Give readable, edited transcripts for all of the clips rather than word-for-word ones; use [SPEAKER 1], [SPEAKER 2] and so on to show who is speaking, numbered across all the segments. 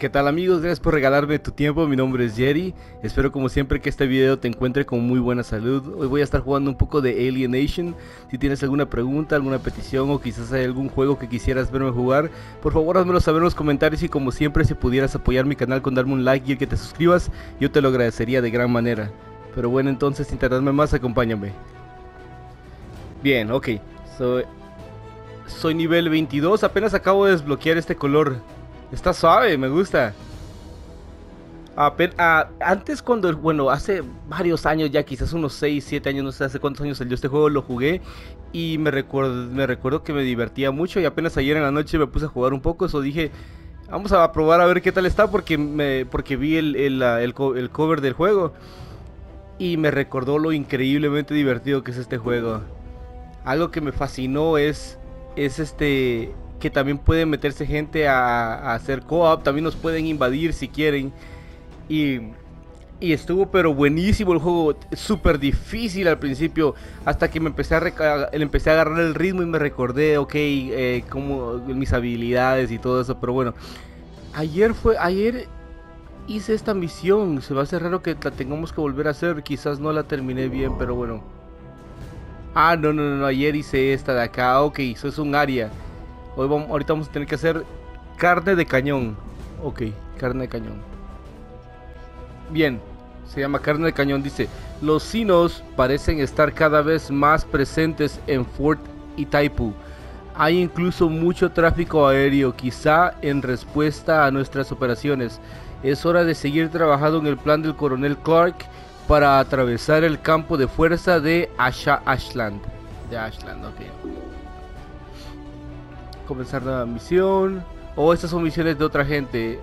[SPEAKER 1] ¿Qué tal amigos? Gracias por regalarme tu tiempo, mi nombre es Jerry. Espero como siempre que este video te encuentre con muy buena salud. Hoy voy a estar jugando un poco de Alienation. Si tienes alguna pregunta, alguna petición o quizás hay algún juego que quisieras verme jugar, por favor házmelo saber en los comentarios y como siempre si pudieras apoyar mi canal con darme un like y el que te suscribas, yo te lo agradecería de gran manera. Pero bueno, entonces sin tardarme más, acompáñame. Bien, ok. Soy nivel 22, apenas acabo de desbloquear este color. Está suave, me gusta. Antes bueno, hace varios años ya, quizás unos 6, 7 años, no sé hace cuántos años salió este juego, lo jugué y me recuerdo que me divertía mucho y apenas ayer en la noche me puse a jugar un poco, eso dije, vamos a probar a ver qué tal está porque vi el cover del juego y me recordó lo increíblemente divertido que es este juego. Algo que me fascinó es que también puede meterse gente a hacer co-op, también nos pueden invadir si quieren. Y estuvo pero buenísimo el juego, súper difícil al principio, hasta que me empecé a agarrar el ritmo y me recordé, ok, como mis habilidades y todo eso, pero bueno. Ayer hice esta misión, se me hace raro que la tengamos que volver a hacer, quizás no la terminé bien, pero bueno. No, ayer hice esta de acá, ok, eso es un área. Ahorita vamos a tener que hacer carne de cañón. Ok, carne de cañón. Bien, se llama carne de cañón, dice. Los sinos parecen estar cada vez más presentes en Fort Itaipu. Hay incluso mucho tráfico aéreo, quizá en respuesta a nuestras operaciones. Es hora de seguir trabajando en el plan del coronel Clark para atravesar el campo de fuerza de Ashland. Ok. Comenzar la misión. Estas son misiones de otra gente.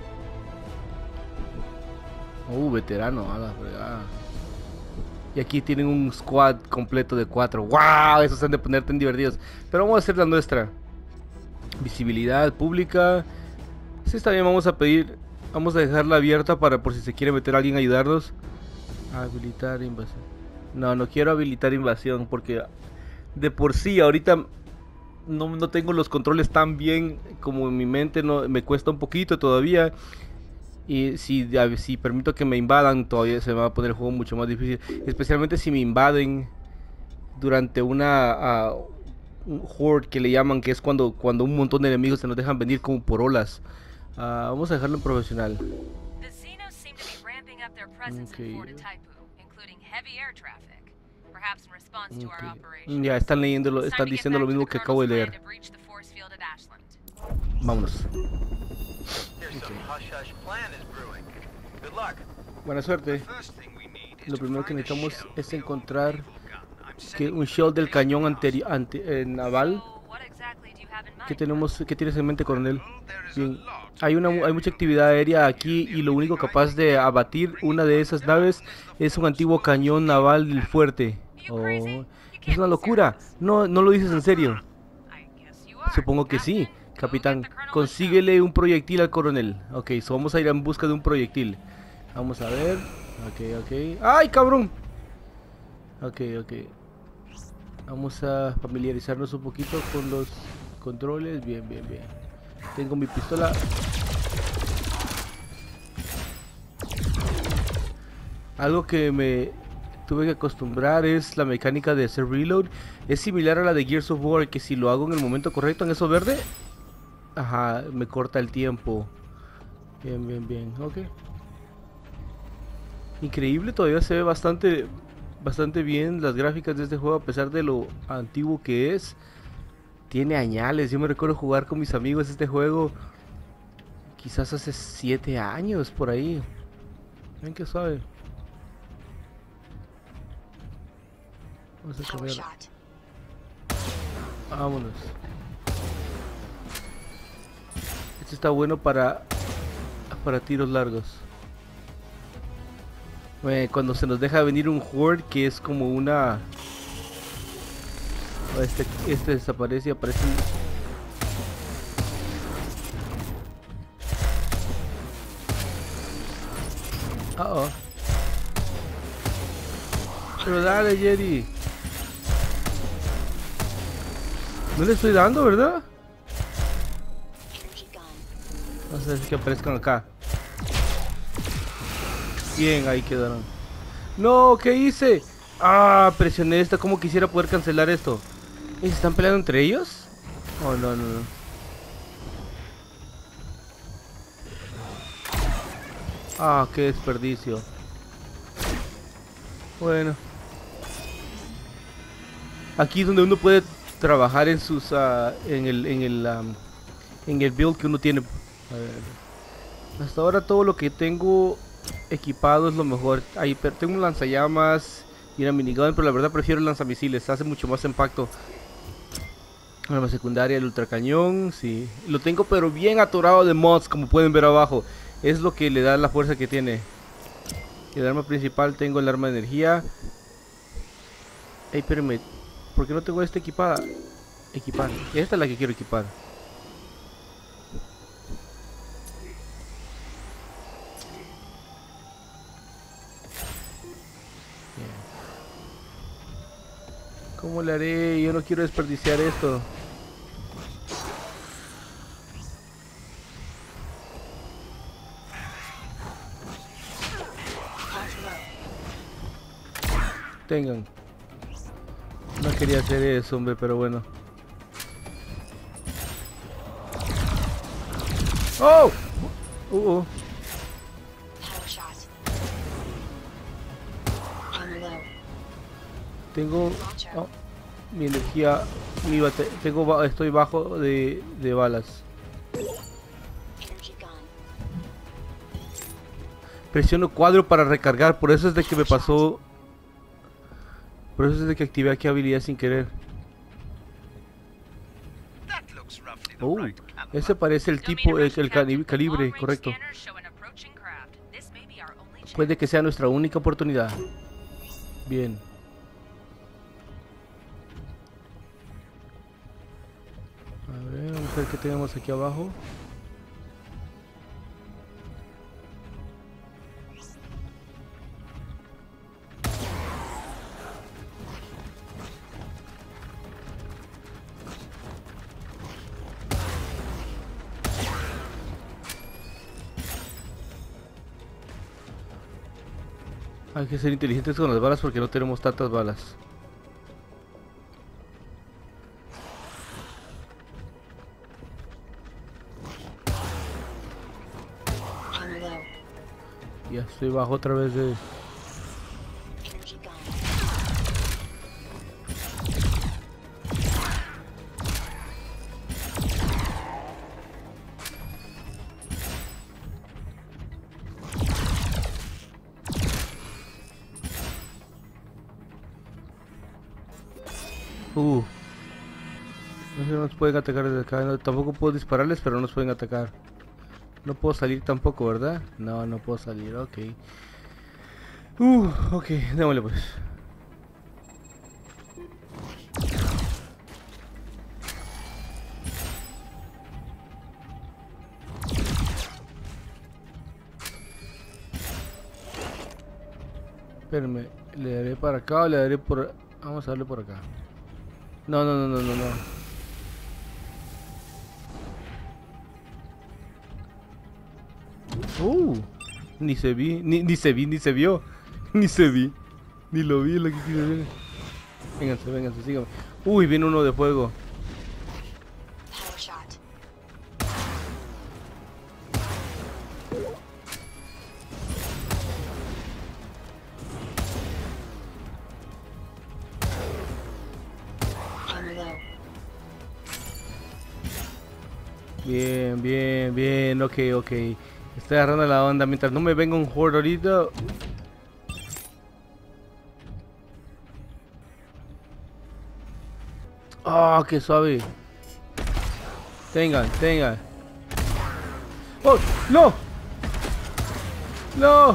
[SPEAKER 1] Veterano, a la fregada. Y aquí tienen un squad completo de 4. ¡Wow! Esos han de poner tan divertidos. Pero vamos a hacer la nuestra. Visibilidad pública. Sí, está bien, vamos a dejarla abierta para por si se quiere meter alguien a ayudarnos. Habilitar invasión. No quiero habilitar invasión porque de por sí ahorita no tengo los controles tan bien como en mi mente, no, me cuesta un poquito todavía. Y si permito que me invadan, todavía se me va a poner el juego mucho más difícil. Especialmente si me invaden durante un horde que le llaman, que es cuando un montón de enemigos se nos dejan venir como por olas. Vamos a dejarlo en profesional. Okay. Ya están leyéndolo, están diciendo lo mismo que acabo de leer. Vámonos. Okay. Buena suerte. Lo primero que necesitamos es encontrar un shell del cañón naval. ¿Qué tienes en mente, coronel? Bien. Hay mucha actividad aérea aquí y lo único capaz de abatir una de esas naves es un antiguo cañón naval del fuerte. Es una locura. No lo dices en serio. Supongo que sí. Capitán, consíguele un proyectil al coronel. Ok, vamos a ir en busca de un proyectil. Vamos a ver. Ok. ¡Ay, cabrón! Ok. Vamos a familiarizarnos un poquito con los controles. Bien. Tengo mi pistola. Algo que me tuve que acostumbrar es la mecánica de hacer reload. Es similar a la de Gears of War, que si lo hago en el momento correcto, en eso verde, ajá, me corta el tiempo. Bien, ok. Increíble, todavía se ve bastante bien las gráficas de este juego a pesar de lo antiguo que es. Tiene añales, yo me recuerdo jugar con mis amigos este juego quizás hace 7 años por ahí. Ven que suave. Vamos a cambiar. Vámonos. Este está bueno para tiros largos. Cuando se nos deja venir un horde que es como una... Este desaparece y aparece un... Pero dale, Jerry. No le estoy dando, ¿verdad? Vamos a ver que aparezcan acá. Bien, ahí quedaron. No, ¿qué hice? Ah, presioné esta. ¿Cómo quisiera poder cancelar esto? ¿Se están peleando entre ellos? Oh, no, no, no. Ah, qué desperdicio. Bueno. Aquí es donde uno puede trabajar en sus en el build que uno tiene. A ver. Hasta ahora todo lo que tengo equipado es lo mejor. Ahí tengo un lanzallamas y una minigun, pero la verdad prefiero el lanzamisiles, hace mucho más impacto. Arma secundaria, el ultracañón, sí. Lo tengo pero bien atorado de mods, como pueden ver abajo. Es lo que le da la fuerza que tiene. El arma principal tengo el arma de energía. Ey, espérame. ¿Por qué no tengo esta equipada? Equipar. Esta es la que quiero equipar. ¿Cómo le haré? Yo no quiero desperdiciar esto. Tengan. No quería hacer eso, hombre, pero bueno. ¡Oh! Uh. Tengo... Oh, mi energía... estoy bajo de balas. Presiono cuadro para recargar, por eso es de que me pasó... Por eso es de que activé aquí habilidad sin querer. Ese parece el tipo, el calibre, correcto. Puede que sea nuestra única oportunidad. Bien. A ver, vamos a ver qué tenemos aquí abajo. Hay que ser inteligentes con las balas porque no tenemos tantas balas. Ya estoy bajo otra vez de... No sé, nos pueden atacar desde acá. No, tampoco puedo dispararles, pero no nos pueden atacar. No puedo salir tampoco, ¿verdad? No, no puedo salir, ok. Ok, démosle pues. Espérenme, ¿le daré para acá o le daré por...? Vamos a darle por acá. No, no, no, no, no, no. Ni se vi, ni se vi, ni se vio. Ni se vi. Ni lo vi, lo que quise ver. Vénganse, vénganse, síganme. Uy, viene uno de fuego. Bien, bien, bien, ok, ok. Estoy agarrando la onda. Mientras no me venga un horde ahorita. Ah, qué suave. Tengan, tengan. ¡Oh! ¡No! ¡No!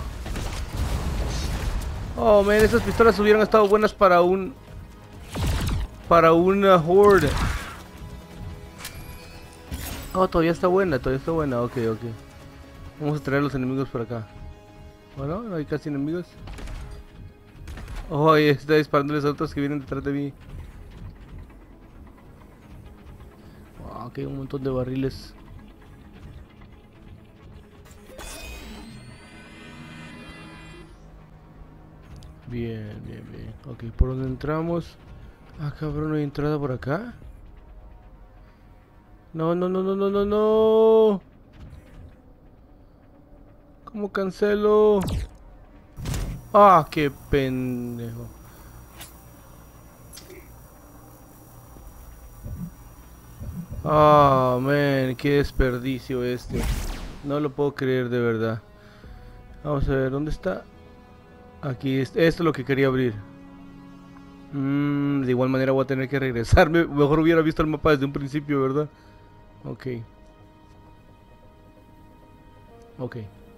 [SPEAKER 1] Oh, man, esas pistolas hubieran estado buenas para un... Para una horde. Oh, todavía está buena, ok, ok. Vamos a traer a los enemigos por acá. ¿O no? No hay casi enemigos. Oh, ahí está disparándoles a otros que vienen detrás de mí. Wow, que hay un montón de barriles. Bien, bien, bien. Ok, ¿por dónde entramos? Ah, cabrón, ¿no hay entrada por acá? No, no, no, no, no, no, no. ¿Cómo cancelo? Ah, qué pendejo. Ah, man, qué desperdicio este. No lo puedo creer de verdad. Vamos a ver, ¿dónde está? Aquí, esto es lo que quería abrir. De igual manera voy a tener que regresarme. Mejor hubiera visto el mapa desde un principio, ¿verdad? Ok, ok.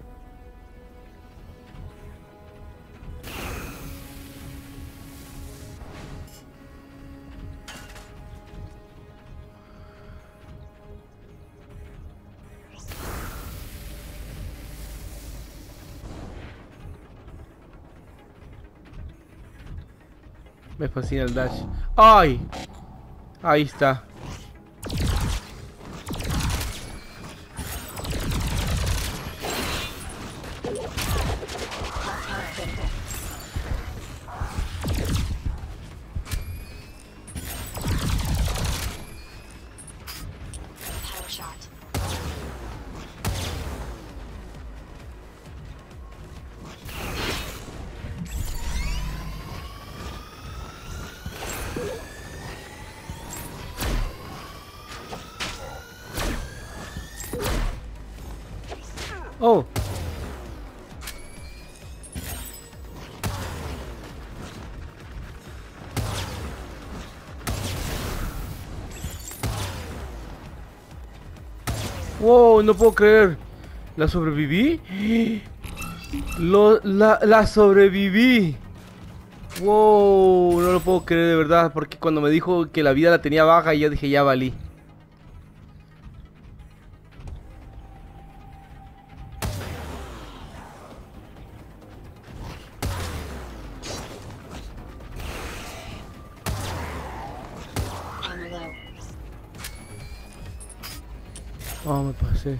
[SPEAKER 1] Me fascina el dash. ¡Ay! Ahí está. Oh. Wow, no puedo creer. ¿La sobreviví? La sobreviví. Wow, no lo puedo creer de verdad. Porque cuando me dijo que la vida la tenía baja, y yo dije, ya valí. Oh, me pasé.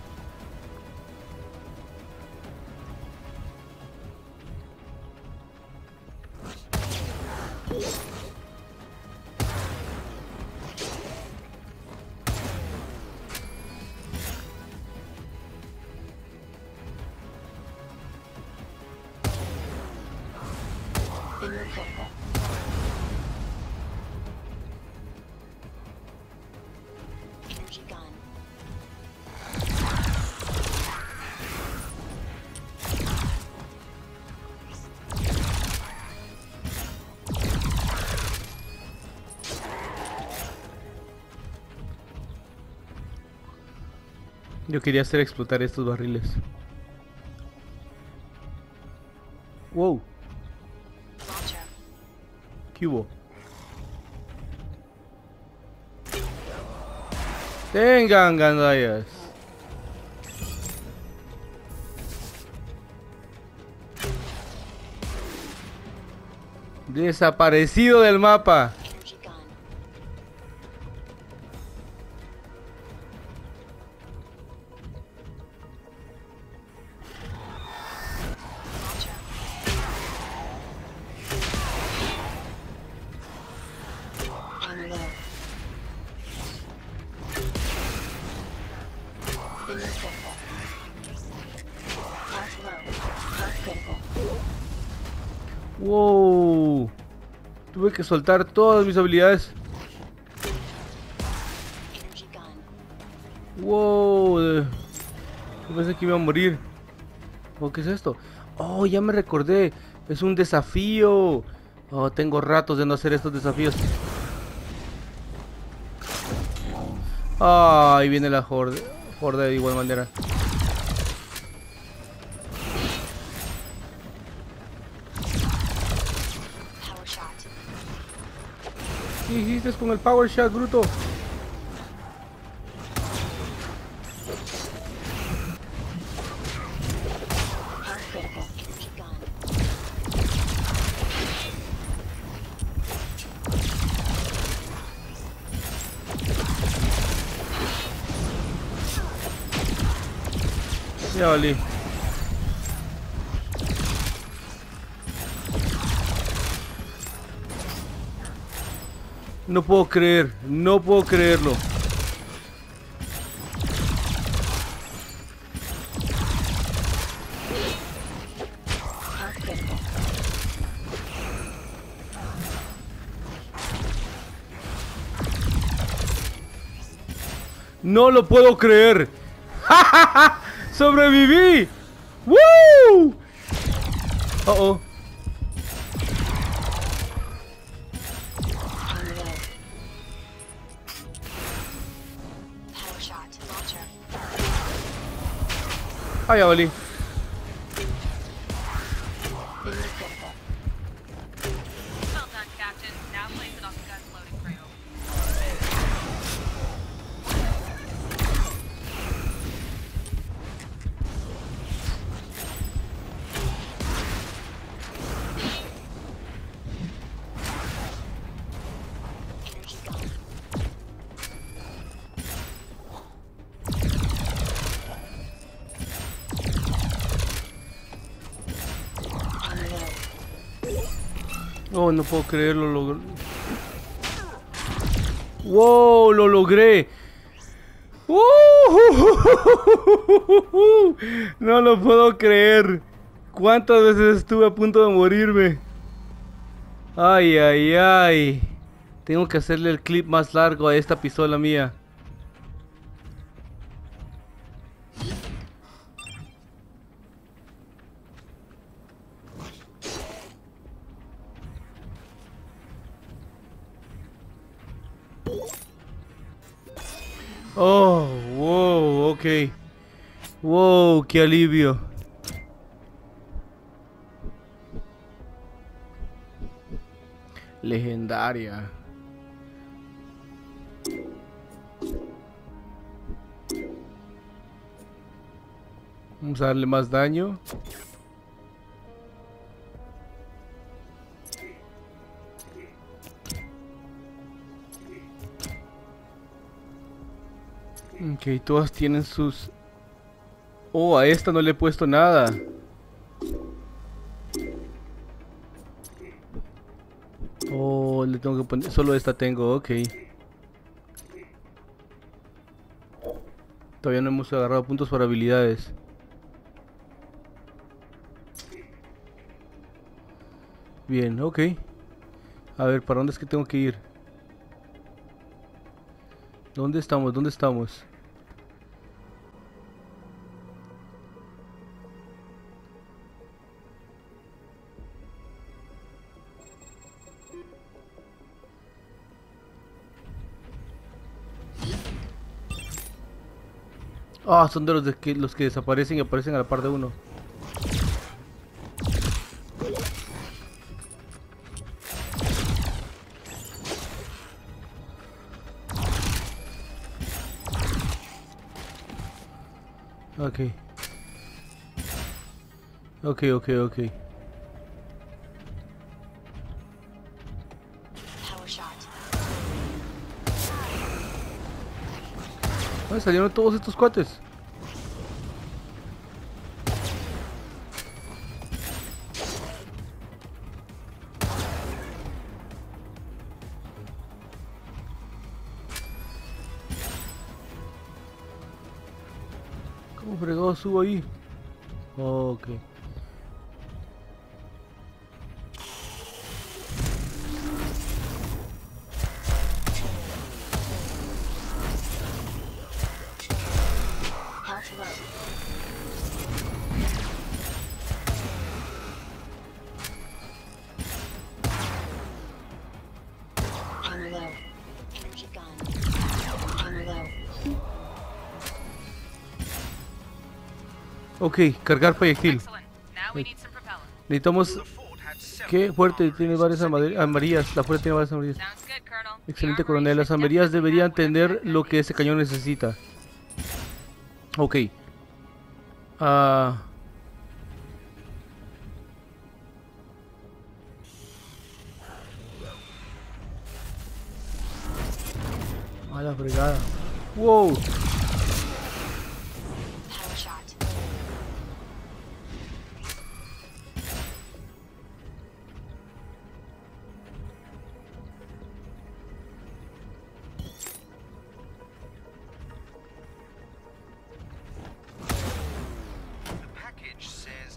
[SPEAKER 1] Yo quería hacer explotar estos barriles. Wow. ¿Qué hubo? Tengan gandallas. Desaparecido del mapa. Wow. Tuve que soltar todas mis habilidades. Wow. Yo pensé que iba a morir. Oh, ¿qué es esto? Oh, ya me recordé. Es un desafío. Oh, tengo ratos de no hacer estos desafíos. Ah, ahí viene la horda de igual manera. ¿Qué hiciste con el power shot, bruto? Ya valí. No puedo creer, no puedo creerlo. No lo puedo creer. ¡Sobreviví! ¡Woo! Oh. Ah, ya valí. Oh, no puedo creerlo, ¡Wow! ¡Lo logré! No lo puedo creer. ¿Cuántas veces estuve a punto de morirme? Ay, ay, ay. Tengo que hacerle el clip más largo a esta pistola mía. Oh, wow, ok. Wow, qué alivio. Legendaria. Vamos a darle más daño. Ok, todas tienen sus... Oh, a esta no le he puesto nada. Oh, le tengo que poner... Solo esta tengo, ok. Todavía no hemos agarrado puntos por habilidades. Bien, ok. A ver, ¿para dónde es que tengo que ir? ¿Dónde estamos? ¿Dónde estamos? Ah, son de los que desaparecen y aparecen a la par de uno. Ok. Ok. Ah, salieron todos estos cuates. ¿Cómo fregado subo ahí? Ok. Ok, cargar proyectil. Necesitamos... ¿Qué? Fuerte, tiene varias armerías. La fuerte tiene varias armerías. Excelente, coronel. Las armerías deberían tener lo que ese cañón necesita. Ok. A la fregada. Wow.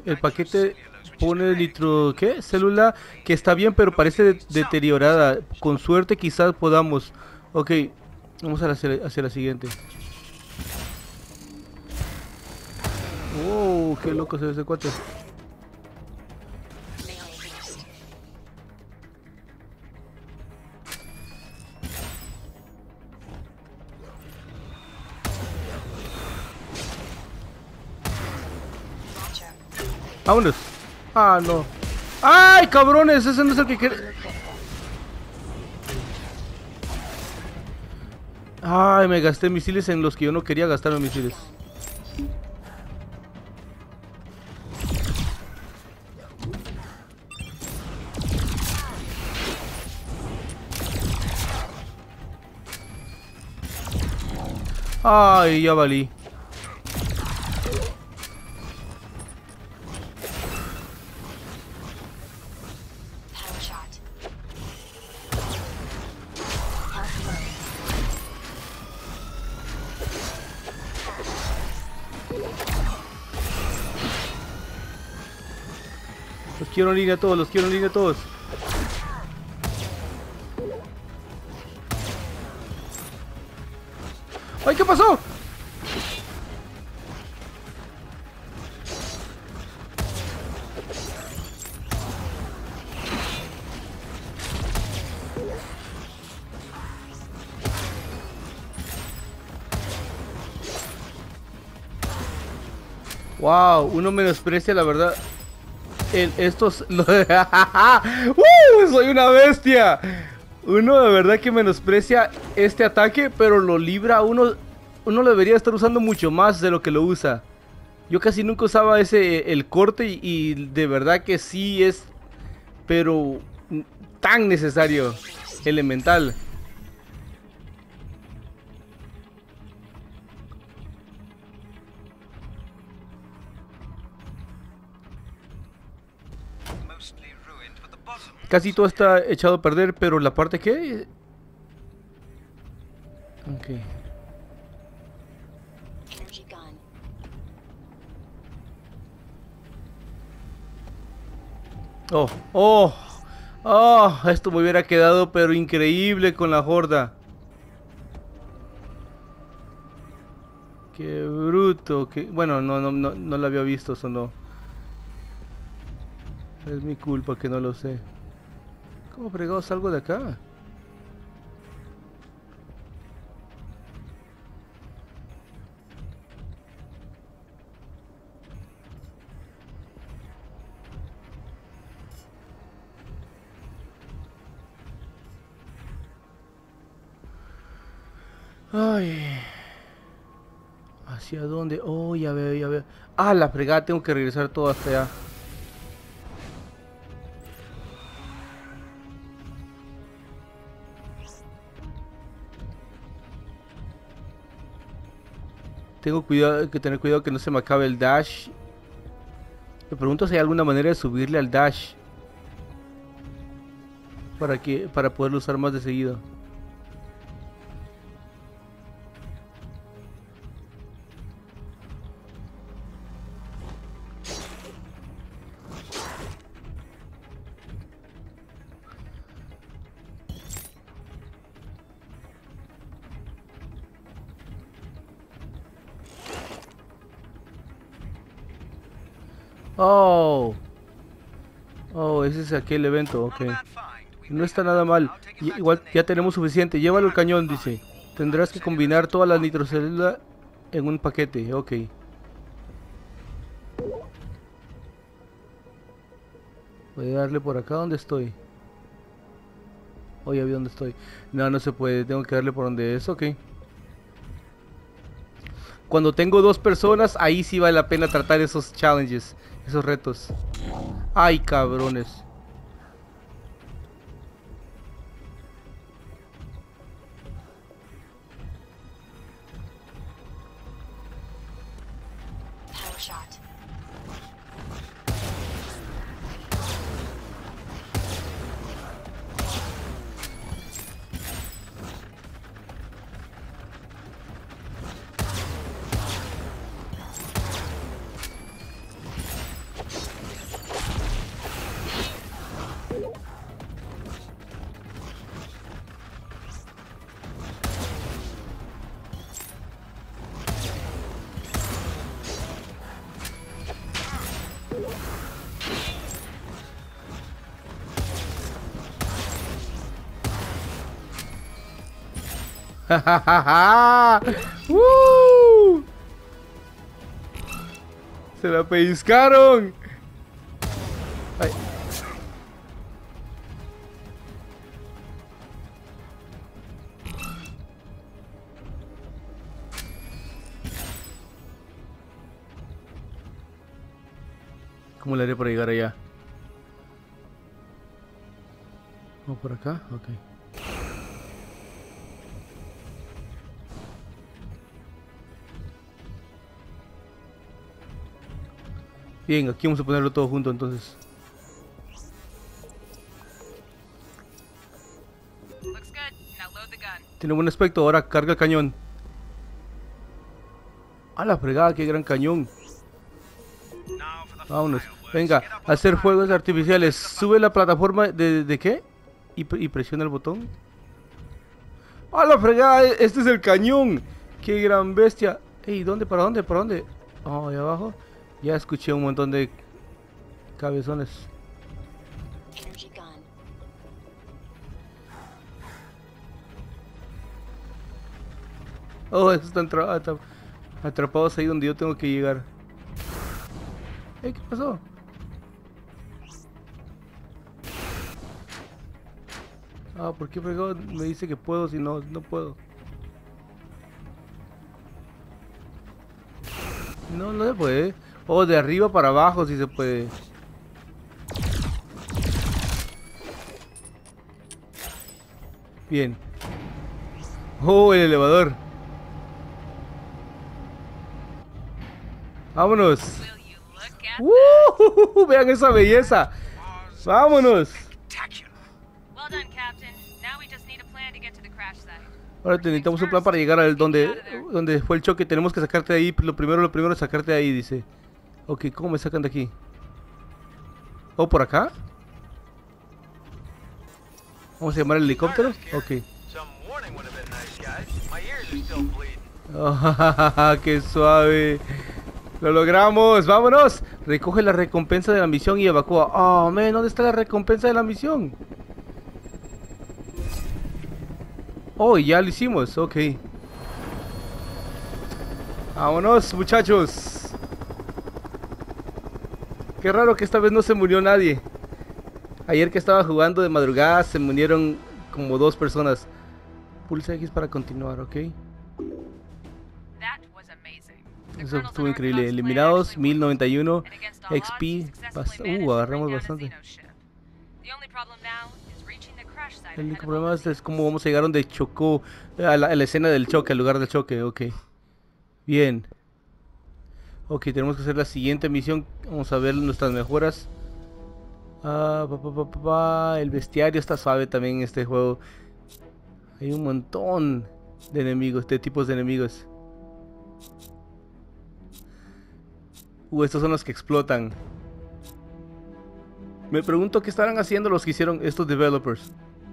[SPEAKER 1] El paquete pone litro... ¿Qué? Célula que está bien, pero parece deteriorada. Con suerte quizás podamos... Ok, vamos a hacia la siguiente. Wow, qué loco se ve ese cuate. Vámonos. Ah, no. ¡Ay, cabrones! Ese no es el que quiere. Ay, me gasté misiles en los que yo no quería gastarme misiles. Ay, ya valí. Los quiero en línea a todos, los quiero en línea a todos. ¡Ay, qué pasó! Wow, uno menosprecia la verdad. Estos... ¡Soy una bestia! Uno de verdad que menosprecia este ataque, pero lo libra uno. Uno lo debería estar usando mucho más de lo que lo usa. Yo casi nunca usaba el corte y de verdad que sí es, pero tan necesario, elemental. Casi todo está echado a perder, pero la parte que... Ok. Oh, oh, oh, esto me hubiera quedado pero increíble con la horda. Qué bruto, que bueno, no lo había visto, eso no. Es mi culpa que no lo sé. ¿Cómo fregado salgo de acá? Ay. ¿Hacia dónde? Oh, ya veo, ya veo. Ah, la fregada, tengo que regresar todo hasta allá. Tengo que tener cuidado que no se me acabe el dash. Me pregunto si hay alguna manera de subirle al dash. Para poderlo usar más de seguido. Oh. Oh, ese es aquel evento, ok. No está nada mal. Igual ya tenemos suficiente. Llévalo al cañón, dice. Tendrás que combinar todas las nitrocélulas en un paquete, ok. Voy a darle por acá donde estoy. Oh, ya vi dónde estoy. No, no se puede. Tengo que darle por donde es, ok. Cuando tengo dos personas, ahí sí vale la pena tratar esos challenges, esos retos. Ay, cabrones. ¡Uh! Se la pellizcaron. Ay. ¿Cómo le haré para llegar allá? ¿O por acá? Ok. Bien, aquí vamos a ponerlo todo junto entonces. Tiene buen aspecto, ahora carga el cañón. A la fregada, qué gran cañón. Vámonos. Venga, hacer fuegos artificiales. Sube la plataforma de ¿qué? Y presiona el botón. ¡A la fregada! Este es el cañón. ¡Qué gran bestia! Ey, ¿dónde? ¿Para dónde? ¿Para dónde? Oh, ahí abajo. Ya escuché un montón de cabezones. Oh, esos están atrapados ahí donde yo tengo que llegar. ¿Qué pasó? Ah, ¿por qué fregado me dice que puedo si no puedo? No, no se puede. Oh, de arriba para abajo sí se puede. Bien. Oh, el elevador. Vámonos. Vean esa belleza. Vámonos. Ahora necesitamos un plan para llegar al donde fue el choque. Tenemos que sacarte de ahí. Lo primero es sacarte de ahí, dice. Ok, ¿cómo me sacan de aquí? ¿Oh, por acá? ¿Vamos a llamar al helicóptero? Ok. Oh, ¡qué suave! ¡Lo logramos! ¡Vámonos! Recoge la recompensa de la misión y evacúa. ¡Oh, man! ¿Dónde está la recompensa de la misión? Oh, ya lo hicimos. Ok. ¡Vámonos, muchachos! Qué raro que esta vez no se murió nadie. Ayer que estaba jugando de madrugada se murieron como 2 personas. Pulsa X para continuar, ok. Eso estuvo increíble. Eliminados, 1091 XP. Agarramos bastante. El único problema es cómo vamos a llegar donde chocó, a la escena del choque, al lugar del choque, ok. Bien. Ok, tenemos que hacer la siguiente misión. Vamos a ver nuestras mejoras. El bestiario está suave también en este juego. Hay un montón de enemigos, de tipos de enemigos. Estos son los que explotan. Me pregunto qué estarán haciendo los que hicieron estos developers.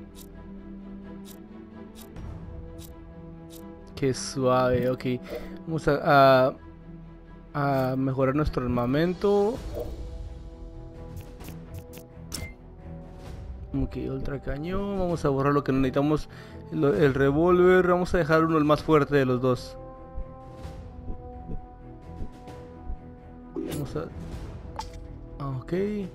[SPEAKER 1] Qué suave, ok. Vamos a mejorar nuestro armamento. Ok, ultra cañón. Vamos a borrar lo que no necesitamos. El revólver. Vamos a dejar uno el más fuerte de los dos. Vamos a... Ok.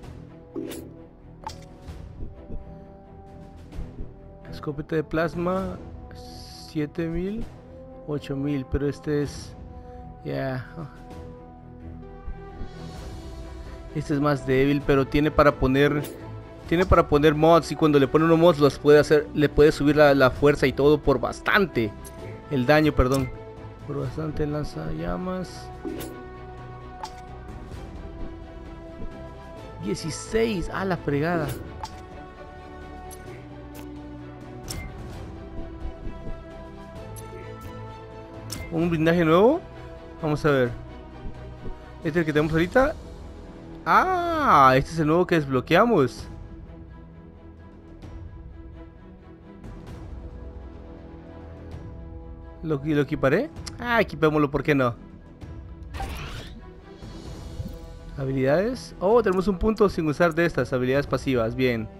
[SPEAKER 1] Escopeta de plasma. 7000. 8000. Pero este es... Ya. Este es más débil. Pero tiene para poner... Tiene para poner mods. Y cuando le pone unos mods los puede hacer... Le puede subir la fuerza y todo por bastante. El daño, perdón. Por bastante lanzallamas. 16, a la fregada. Un blindaje nuevo. Vamos a ver. Este es el que tenemos ahorita. Ah, este es el nuevo que desbloqueamos. ¿Lo equiparé? Ah, equipémoslo, ¿por qué no? Habilidades. Oh, tenemos un punto sin usar de estas habilidades pasivas. Bien.